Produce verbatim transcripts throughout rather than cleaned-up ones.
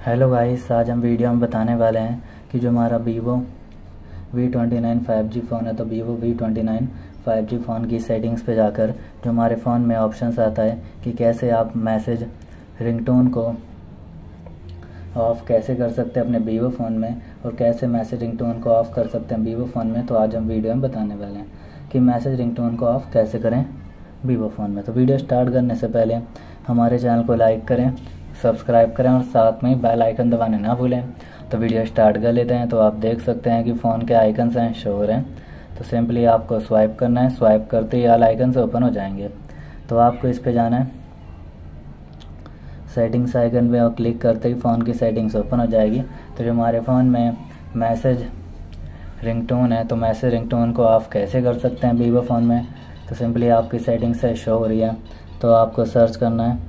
Hello guys, आज हम video में बताने वाले हैं कि जो हमारा Vivo V twenty nine five G phone है, तो Vivo V twenty nine five G phone की सेटिंग्स पे जाकर जो हमारे फ़ोन में ऑप्शंस आता है कि कैसे आप मैसेज रिंगटोन को ऑफ़ कैसे कर सकते हैं अपने वीवो फ़ोन में, और कैसे मैसेज रिंगटोन को ऑफ़ कर सकते हैं वीवो फ़ोन में। तो आज हम वीडियो में बताने वाले हैं कि मैसेज रिंगटोन को ऑफ़ कैसे करें वीवो फ़ोन में। तो वीडियो स्टार्ट करने से पहले हमारे चैनल को लाइक करें, सब्सक्राइब करें और साथ में बेल आइकन दबाने ना भूलें। तो वीडियो स्टार्ट कर लेते हैं। तो आप देख सकते हैं कि फ़ोन के आइकन्स हैं, शो हो रहे हैं। तो सिंपली आपको स्वाइप करना है, स्वाइप करते ही ऑल आइकन्स ओपन हो जाएंगे। तो आपको इस पे जाना है, सेटिंग्स आइकन पे और क्लिक करते ही फ़ोन की सेटिंग्स ओपन हो जाएगी। तो जो हमारे फ़ोन में मैसेज रिंगटोन है, तो मैसेज रिंगटोन को ऑफ़ कैसे कर सकते हैं वीवो फ़ोन में। तो सिंपली आपकी सेटिंग्स से शो हो रही है, तो आपको सर्च करना है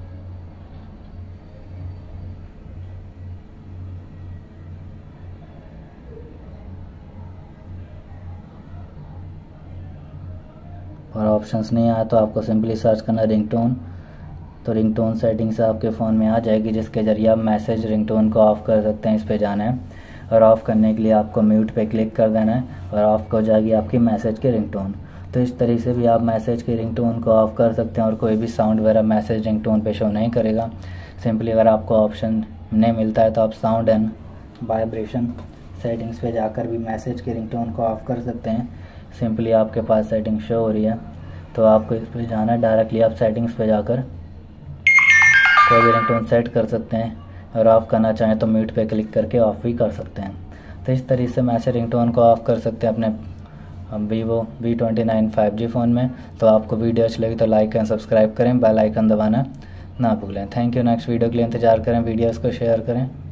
और ऑप्शंस नहीं आया तो आपको सिंपली सर्च करना है रिंगटोन। तो रिंगटोन सेटिंग्स आपके फ़ोन में आ जाएगी, जिसके ज़रिए आप मैसेज रिंगटोन को ऑफ़ कर सकते हैं। इस पे जाना है और ऑफ़ करने के लिए आपको म्यूट पे क्लिक कर देना है और ऑफ़ हो जाएगी आपकी मैसेज की रिंगटोन। तो इस तरीके से भी आप मैसेज की रिंगटोन को ऑफ़ कर सकते हैं और कोई भी साउंड वगैरह मैसेज रिंगटोन पे शो नहीं करेगा। सिंपली अगर आपको ऑप्शन नहीं मिलता है तो आप साउंड एंड वाइब्रेशन सेटिंग्स पे जाकर भी मैसेज की रिंगटोन को ऑफ़ कर सकते हैं। सिंपली आपके पास सेटिंग शो हो रही है, तो आपको इस पर जाना है। डायरेक्टली आप सेटिंग्स पे जाकर कोई भी रिंगटोन सेट कर सकते हैं और ऑफ़ करना चाहें तो म्यूट पे क्लिक करके ऑफ़ भी कर सकते हैं। तो इस तरीके से मैसेज रिंगटोन को ऑफ़ कर सकते हैं अपने Vivo V twenty nine five G phone में। तो आपको वीडियो अच्छी लगी तो लाइक एंड सब्सक्राइब करें, बेल आइकन दबाना ना भूलें। Thank you. नेक्स्ट वीडियो के लिए इंतजार करें, वीडियोज़ को शेयर करें।